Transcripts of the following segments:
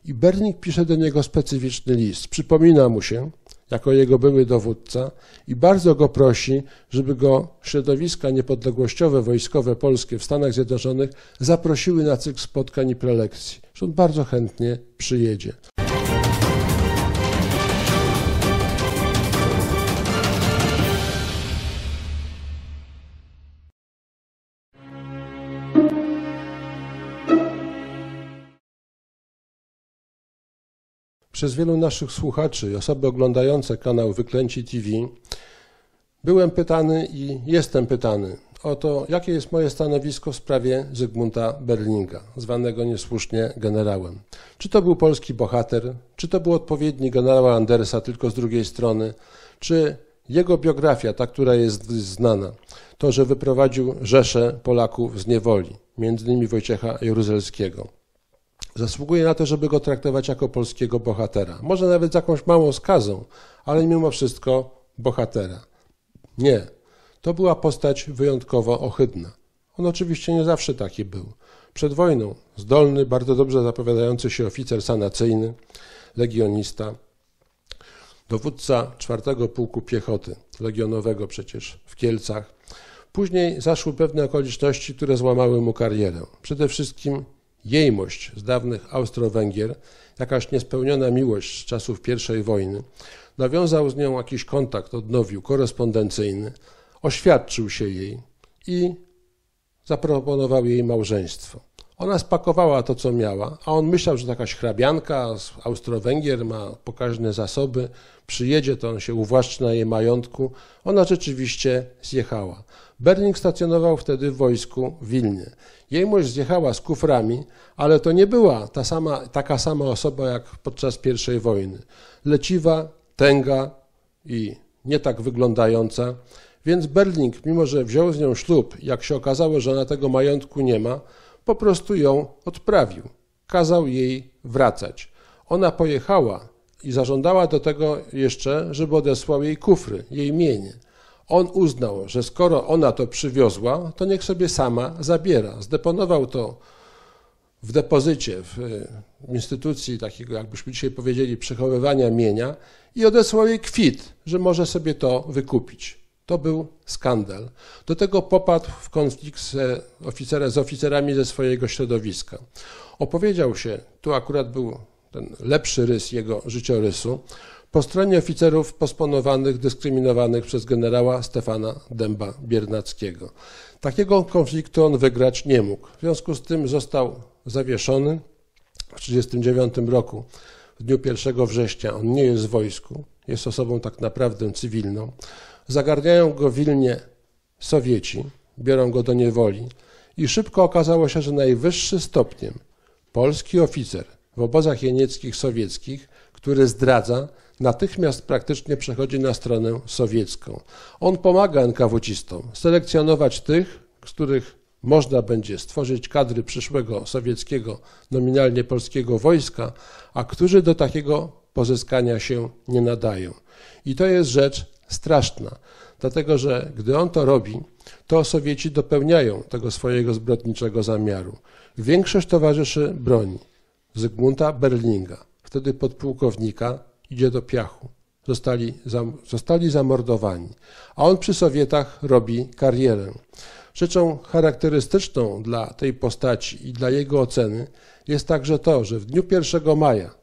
I Berling pisze do niego specyficzny list. Przypomina mu się, jako jego były dowódca i bardzo go prosi, żeby go środowiska niepodległościowe, wojskowe polskie w Stanach Zjednoczonych zaprosiły na cykl spotkań i prelekcji, że on bardzo chętnie przyjedzie. Przez wielu naszych słuchaczy i osoby oglądające kanał Wyklęci TV byłem pytany i jestem pytany o to, jakie jest moje stanowisko w sprawie Zygmunta Berlinga, zwanego niesłusznie generałem. Czy to był polski bohater, czy to był odpowiednik generała Andersa, tylko z drugiej strony, czy jego biografia, ta, która jest znana, to, że wyprowadził rzeszę Polaków z niewoli, między innymi Wojciecha Jaruzelskiego. Zasługuje na to, żeby go traktować jako polskiego bohatera. Może nawet z jakąś małą skazą, ale mimo wszystko bohatera. Nie, to była postać wyjątkowo ohydna. On oczywiście nie zawsze taki był. Przed wojną zdolny, bardzo dobrze zapowiadający się oficer sanacyjny, legionista, dowódca 4. Pułku Piechoty, legionowego przecież w Kielcach. Później zaszły pewne okoliczności, które złamały mu karierę. Przede wszystkim jejmość z dawnych Austro-Węgier, jakaś niespełniona miłość z czasów I wojny. Nawiązał z nią jakiś kontakt, odnowił, korespondencyjny, oświadczył się jej i zaproponował jej małżeństwo. Ona spakowała to, co miała, a on myślał, że jakaś hrabianka z Austro-Węgier ma pokaźne zasoby, przyjedzie, to on się uwłaszczy na jej majątku. Ona rzeczywiście zjechała. Berling stacjonował wtedy w wojsku w Wilnie. Jejmość zjechała z kuframi, ale to nie była taka sama osoba jak podczas I wojny. Leciwa, tęga i nie tak wyglądająca, więc Berling, mimo że wziął z nią ślub, jak się okazało, że ona tego majątku nie ma, po prostu ją odprawił. Kazał jej wracać. Ona pojechała i zażądała do tego jeszcze, żeby odesłał jej kufry, jej mienie. On uznał, że skoro ona to przywiozła, to niech sobie sama zabiera. Zdeponował to w depozycie, w instytucji takiego, jakbyśmy dzisiaj powiedzieli, przechowywania mienia i odesłał jej kwit, że może sobie to wykupić. To był skandal. Do tego popadł w konflikt z oficerami ze swojego środowiska. Opowiedział się, tu akurat był ten lepszy rys jego życiorysu, po stronie oficerów posponowanych, dyskryminowanych przez generała Stefana Dęba-Biernackiego. Takiego konfliktu on wygrać nie mógł. W związku z tym został zawieszony w 1939 roku, w dniu 1 września. On nie jest w wojsku, jest osobą tak naprawdę cywilną. Zagarniają go w Wilnie Sowieci, biorą go do niewoli i szybko okazało się, że najwyższy stopniem polski oficer w obozach jenieckich sowieckich, który zdradza, natychmiast praktycznie przechodzi na stronę sowiecką. On pomaga NKWD-istom selekcjonować tych, z których można będzie stworzyć kadry przyszłego sowieckiego, nominalnie polskiego wojska, a którzy do takiego pozyskania się nie nadają. I to jest rzecz straszna, dlatego że gdy on to robi, to Sowieci dopełniają tego swojego zbrodniczego zamiaru. Większość towarzyszy broni Zygmunta Berlinga, wtedy podpułkownika, idzie do piachu. Zostali zamordowani, a on przy Sowietach robi karierę. Rzeczą charakterystyczną dla tej postaci i dla jego oceny jest także to, że w dniu 1 maja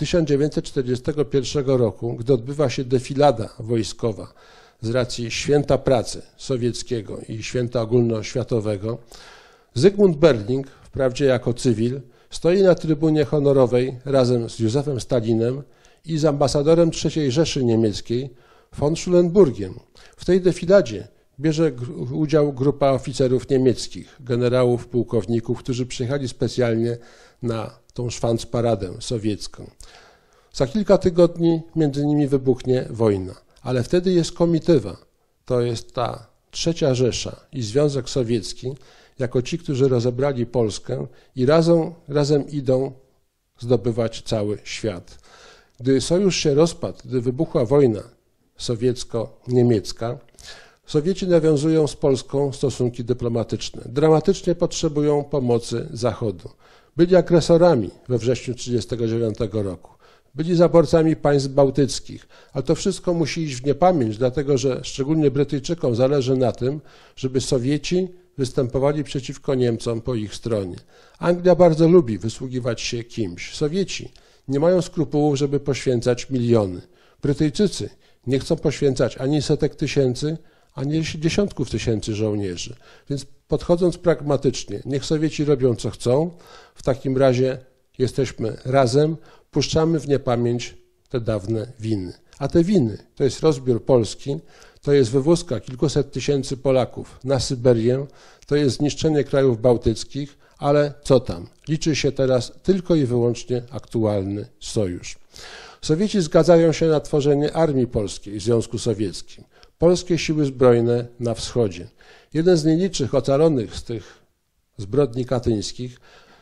1941 roku, gdy odbywa się defilada wojskowa z racji Święta Pracy Sowieckiego i Święta Ogólnoświatowego, Zygmunt Berling, wprawdzie jako cywil, stoi na trybunie honorowej razem z Józefem Stalinem i z ambasadorem III Rzeszy Niemieckiej von Schulenburgiem. W tej defiladzie bierze udział grupa oficerów niemieckich, generałów, pułkowników, którzy przyjechali specjalnie na tą szwanc-paradę sowiecką. Za kilka tygodni między nimi wybuchnie wojna, ale wtedy jest komitywa, to jest ta III Rzesza i Związek Sowiecki, jako ci, którzy rozebrali Polskę i razem idą zdobywać cały świat. Gdy sojusz się rozpadł, gdy wybuchła wojna sowiecko-niemiecka, Sowieci nawiązują z Polską stosunki dyplomatyczne. Dramatycznie potrzebują pomocy Zachodu. Byli agresorami we wrześniu 1939 roku. Byli zaborcami państw bałtyckich, ale to wszystko musi iść w niepamięć, dlatego że szczególnie Brytyjczykom zależy na tym, żeby Sowieci występowali przeciwko Niemcom po ich stronie. Anglia bardzo lubi wysługiwać się kimś. Sowieci nie mają skrupułów, żeby poświęcać miliony. Brytyjczycy nie chcą poświęcać ani setek tysięcy, ani dziesiątków tysięcy żołnierzy. Więc podchodząc pragmatycznie, niech Sowieci robią co chcą, w takim razie jesteśmy razem, puszczamy w niepamięć te dawne winy. A te winy to jest rozbiór Polski, to jest wywózka kilkuset tysięcy Polaków na Syberię, to jest zniszczenie krajów bałtyckich, ale co tam? Liczy się teraz tylko i wyłącznie aktualny sojusz. Sowieci zgadzają się na tworzenie armii polskiej w Związku Sowieckim. Polskie siły zbrojne na wschodzie. Jeden z nielicznych ocalonych z tych zbrodni katyńskich,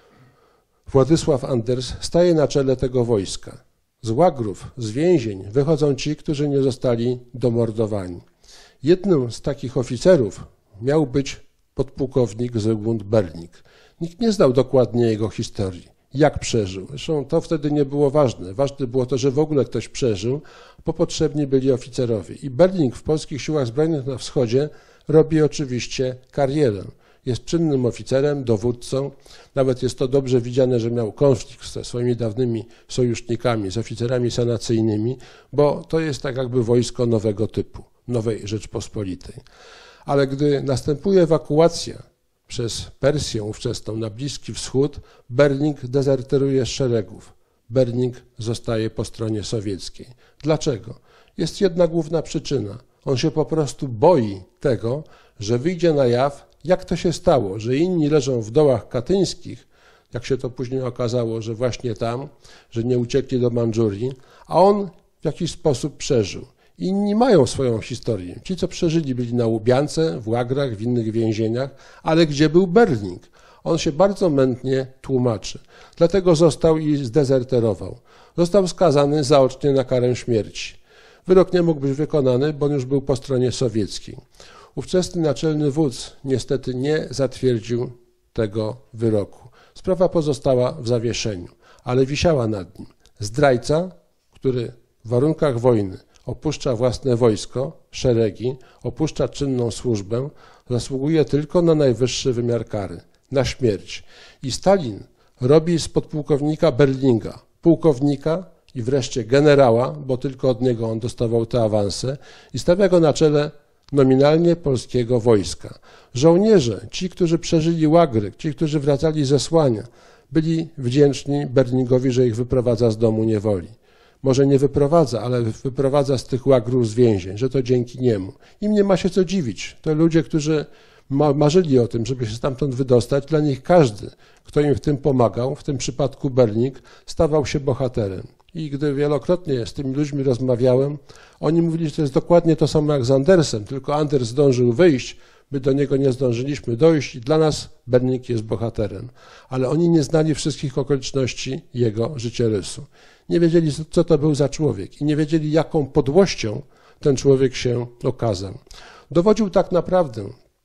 Władysław Anders, staje na czele tego wojska. Z łagrów, z więzień wychodzą ci, którzy nie zostali domordowani. Jednym z takich oficerów miał być podpułkownik Zygmunt Berling. Nikt nie znał dokładnie jego historii, jak przeżył. Zresztą to wtedy nie było ważne. Ważne było to, że w ogóle ktoś przeżył, bo potrzebni byli oficerowie. I Berling w polskich siłach zbrojnych na wschodzie robi oczywiście karierę. Jest czynnym oficerem, dowódcą. Nawet jest to dobrze widziane, że miał konflikt ze swoimi dawnymi sojusznikami, z oficerami sanacyjnymi, bo to jest tak jakby wojsko nowego typu, nowej Rzeczpospolitej. Ale gdy następuje ewakuacja przez Persję ówczesną na Bliski Wschód, Berling dezerteruje z szeregów. Berling zostaje po stronie sowieckiej. Dlaczego? Jest jedna główna przyczyna. On się po prostu boi tego, że wyjdzie na jaw, jak to się stało, że inni leżą w dołach katyńskich, jak się to później okazało, że właśnie tam, że nie uciekli do Mandżurii, a on w jakiś sposób przeżył. Inni mają swoją historię. Ci, co przeżyli, byli na Łubiance, w łagrach, w innych więzieniach, ale gdzie był Berling? On się bardzo mętnie tłumaczy. Dlatego został i zdezerterował. Został skazany zaocznie na karę śmierci. Wyrok nie mógł być wykonany, bo on już był po stronie sowieckiej. Ówczesny naczelny wódz niestety nie zatwierdził tego wyroku. Sprawa pozostała w zawieszeniu, ale wisiała nad nim. Zdrajca, który w warunkach wojny opuszcza własne wojsko, szeregi, opuszcza czynną służbę, zasługuje tylko na najwyższy wymiar kary, na śmierć. I Stalin robi z podpułkownika Berlinga pułkownika i wreszcie generała, bo tylko od niego on dostawał te awanse, i stawia go na czele nominalnie polskiego wojska. Żołnierze, ci, którzy przeżyli łagry, ci, którzy wracali ze Słania, byli wdzięczni Berlingowi, że ich wyprowadza z domu niewoli. Może nie wyprowadza, ale wyprowadza z tych łagrów, z więzień, że to dzięki niemu. Im nie ma się co dziwić. To ludzie, którzy marzyli o tym, żeby się stamtąd wydostać. Dla nich każdy, kto im w tym pomagał, w tym przypadku Berling, stawał się bohaterem. I gdy wielokrotnie z tymi ludźmi rozmawiałem, oni mówili, że to jest dokładnie to samo jak z Andersem, tylko Anders zdążył wyjść, my do niego nie zdążyliśmy dojść i dla nas Berling jest bohaterem. Ale oni nie znali wszystkich okoliczności jego życiorysu. Nie wiedzieli, co to był za człowiek i nie wiedzieli, jaką podłością ten człowiek się okazał. Dowodził tak naprawdę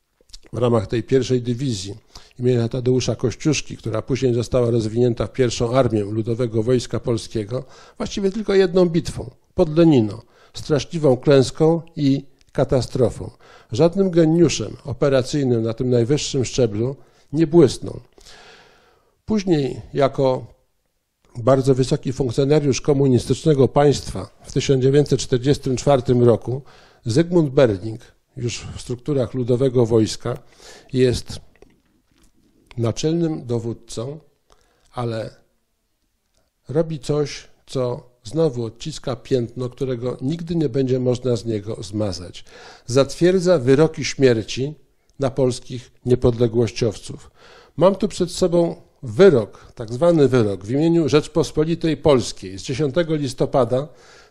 w ramach tej pierwszej dywizji imienia Tadeusza Kościuszki, która później została rozwinięta w pierwszą armię Ludowego Wojska Polskiego, właściwie tylko jedną bitwą, pod Lenino, straszliwą klęską i katastrofą. Żadnym geniuszem operacyjnym na tym najwyższym szczeblu nie błysnął. Później jako bardzo wysoki funkcjonariusz komunistycznego państwa w 1944 roku Zygmunt Berling, już w strukturach Ludowego Wojska, jest naczelnym dowódcą, ale robi coś, co znowu odciska piętno, którego nigdy nie będzie można z niego zmazać. Zatwierdza wyroki śmierci na polskich niepodległościowców. Mam tu przed sobą wyrok, tak zwany wyrok w imieniu Rzeczpospolitej Polskiej z 10 listopada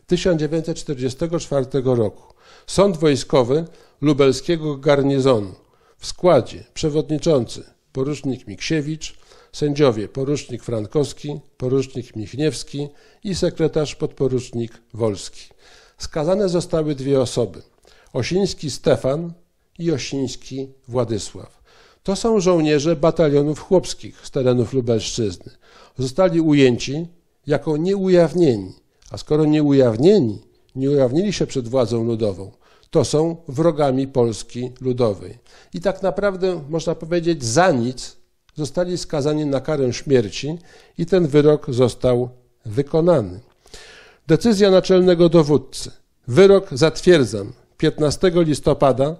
1944 roku. Sąd wojskowy lubelskiego garnizonu. W składzie przewodniczący porucznik Miksiewicz, sędziowie porucznik Frankowski, porucznik Michniewski i sekretarz podporucznik Wolski. Skazane zostały dwie osoby, Osiński Stefan i Osiński Władysław. To są żołnierze batalionów chłopskich z terenów Lubelszczyzny. Zostali ujęci jako nieujawnieni, a skoro nieujawnieni, nie ujawnili się przed władzą ludową, to są wrogami Polski Ludowej. I tak naprawdę, można powiedzieć, za nic zostali skazani na karę śmierci i ten wyrok został wykonany. Decyzja naczelnego dowódcy. Wyrok zatwierdzam 15 listopada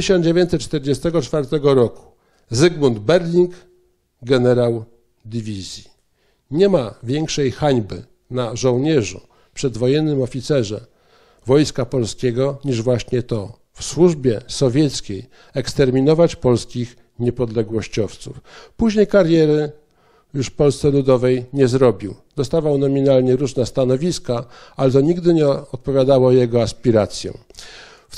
1944 roku. Zygmunt Berling, generał dywizji. Nie ma większej hańby na żołnierzu, przedwojennym oficerze Wojska Polskiego niż właśnie to. W służbie sowieckiej eksterminować polskich niepodległościowców. Później kariery już w Polsce Ludowej nie zrobił. Dostawał nominalnie różne stanowiska, ale to nigdy nie odpowiadało jego aspiracjom. W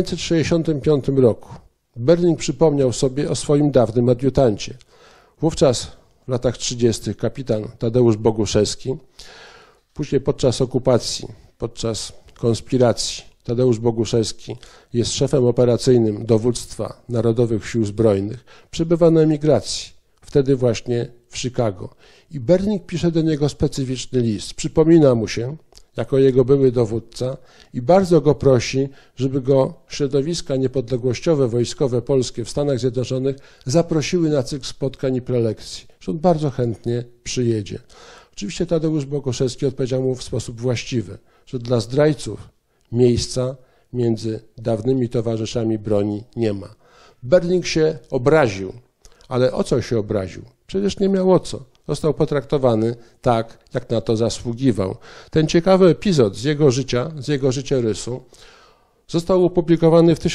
1965 roku Berling przypomniał sobie o swoim dawnym adiutancie. Wówczas w latach 30. kapitan Tadeusz Boguszewski, później podczas okupacji, podczas konspiracji Tadeusz Boguszewski jest szefem operacyjnym dowództwa Narodowych Sił Zbrojnych, przebywa na emigracji, wtedy właśnie w Chicago. I Berling pisze do niego specyficzny list. Przypomina mu się, jako jego były dowódca i bardzo go prosi, żeby go środowiska niepodległościowe, wojskowe polskie w Stanach Zjednoczonych zaprosiły na cykl spotkań i prelekcji, że on bardzo chętnie przyjedzie. Oczywiście Tadeusz Boguszewski odpowiedział mu w sposób właściwy, że dla zdrajców miejsca między dawnymi towarzyszami broni nie ma. Berling się obraził, ale o co się obraził? Przecież nie miał o co. Został potraktowany tak, jak na to zasługiwał. Ten ciekawy epizod z jego życia, z jego życiorysu został opublikowany w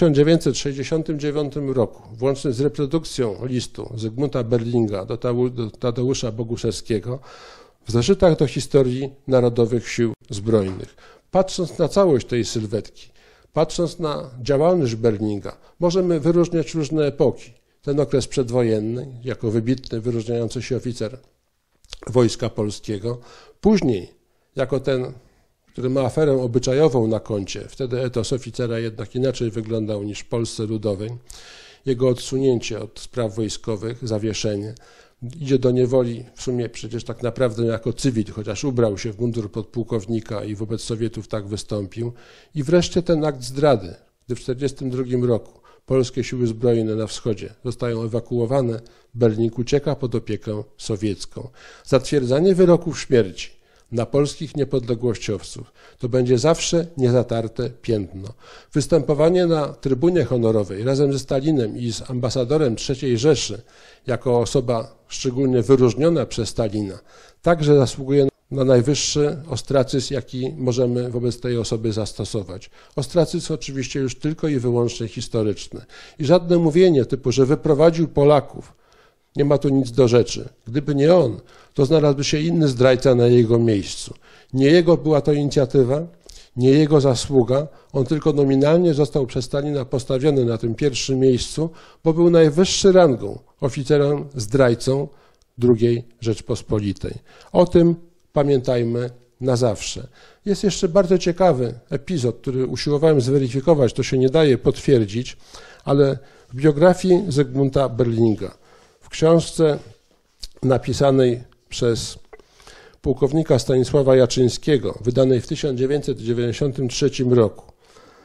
1969 roku, włącznie z reprodukcją listu Zygmunta Berlinga do Tadeusza Boguszewskiego w zeszytach do historii Narodowych Sił Zbrojnych. Patrząc na całość tej sylwetki, patrząc na działalność Berlinga, możemy wyróżniać różne epoki. Ten okres przedwojenny, jako wybitny, wyróżniający się oficer Wojska Polskiego. Później, jako ten, który ma aferę obyczajową na koncie, wtedy etos oficera jednak inaczej wyglądał niż w Polsce Ludowej. Jego odsunięcie od spraw wojskowych, zawieszenie. Idzie do niewoli w sumie przecież tak naprawdę jako cywil, chociaż ubrał się w mundur podpułkownika i wobec Sowietów tak wystąpił. I wreszcie ten akt zdrady, gdy w 1942 roku polskie siły zbrojne na wschodzie zostają ewakuowane, Berling ucieka pod opiekę sowiecką. Zatwierdzanie wyroków śmierci na polskich niepodległościowców to będzie zawsze niezatarte piętno. Występowanie na trybunie honorowej razem ze Stalinem i z ambasadorem III Rzeszy jako osoba szczególnie wyróżniona przez Stalina także zasługuje na najwyższy ostracyzm, jaki możemy wobec tej osoby zastosować. Ostracyzm oczywiście już tylko i wyłącznie historyczny. I żadne mówienie typu, że wyprowadził Polaków, nie ma tu nic do rzeczy. Gdyby nie on, to znalazłby się inny zdrajca na jego miejscu. Nie jego była to inicjatywa, nie jego zasługa, on tylko nominalnie został przez Stalina postawiony na tym pierwszym miejscu, bo był najwyższy rangą oficerem zdrajcą II Rzeczpospolitej. O tym pamiętajmy na zawsze. Jest jeszcze bardzo ciekawy epizod, który usiłowałem zweryfikować, to się nie daje potwierdzić, ale w biografii Zygmunta Berlinga, w książce napisanej przez pułkownika Stanisława Jaczyńskiego, wydanej w 1993 roku,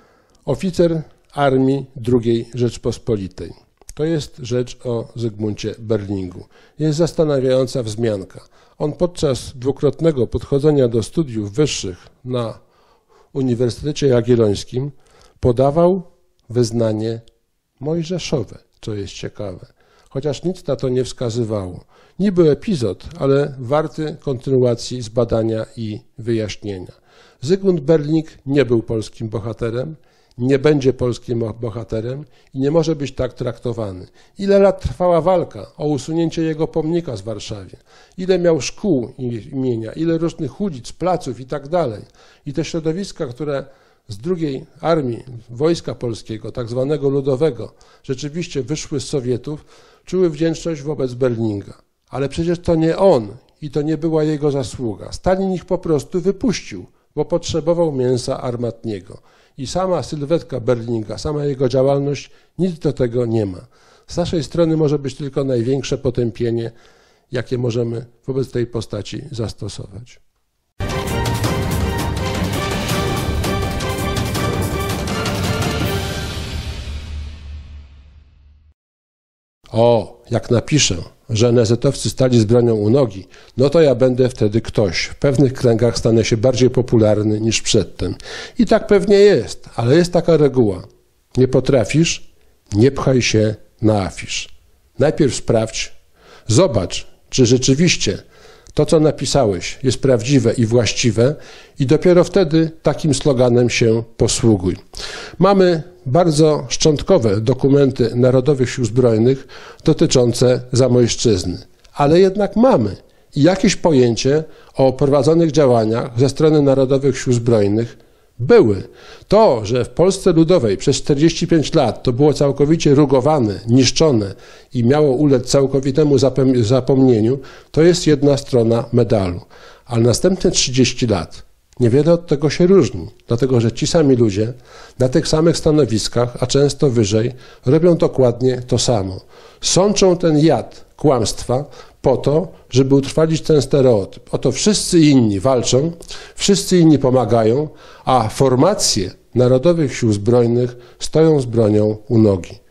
oficer Armii II Rzeczpospolitej. To jest rzecz o Zygmuncie Berlingu. Jest zastanawiająca wzmianka. On podczas dwukrotnego podchodzenia do studiów wyższych na Uniwersytecie Jagiellońskim podawał wyznanie mojżeszowe, co jest ciekawe, chociaż nic na to nie wskazywało. Niby epizod, ale warty kontynuacji zbadania i wyjaśnienia. Zygmunt Berling nie był polskim bohaterem, nie będzie polskim bohaterem i nie może być tak traktowany. Ile lat trwała walka o usunięcie jego pomnika z Warszawie? Ile miał szkół imienia? Ile różnych ulic, placów i tak dalej? I te środowiska, które z II Armii Wojska Polskiego, tak zwanego ludowego, rzeczywiście wyszły z Sowietów, czuły wdzięczność wobec Berlinga. Ale przecież to nie on i to nie była jego zasługa. Stalin ich po prostu wypuścił, bo potrzebował mięsa armatniego. I sama sylwetka Berlinga, sama jego działalność nic do tego nie ma. Z naszej strony może być tylko największe potępienie, jakie możemy wobec tej postaci zastosować. O, jak napiszę, że NZ-owcy stali z bronią u nogi, no to ja będę wtedy ktoś. W pewnych kręgach stanę się bardziej popularny niż przedtem. I tak pewnie jest, ale jest taka reguła. Nie potrafisz? Nie pchaj się na afisz. Najpierw sprawdź, zobacz, czy rzeczywiście to, co napisałeś, jest prawdziwe i właściwe i dopiero wtedy takim sloganem się posługuj. Mamy bardzo szczątkowe dokumenty Narodowych Sił Zbrojnych dotyczące Zamojszczyzny, ale jednak mamy i jakieś pojęcie o prowadzonych działaniach ze strony Narodowych Sił Zbrojnych były. To, że w Polsce Ludowej przez 45 lat to było całkowicie rugowane, niszczone i miało ulec całkowitemu zapomnieniu, to jest jedna strona medalu. Ale następne 30 lat niewiele od tego się różni, dlatego że ci sami ludzie na tych samych stanowiskach, a często wyżej, robią dokładnie to samo. Sączą ten jad kłamstwa po to, żeby utrwalić ten stereotyp. Oto wszyscy inni walczą, wszyscy inni pomagają, a formacje Narodowych Sił Zbrojnych stoją z bronią u nogi.